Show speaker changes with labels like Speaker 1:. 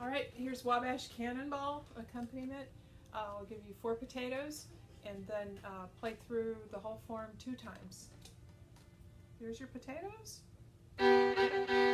Speaker 1: Alright, here's Wabash Cannonball accompaniment. I'll give you 4 potatoes and then play through the whole form 2 times. Here's your potatoes.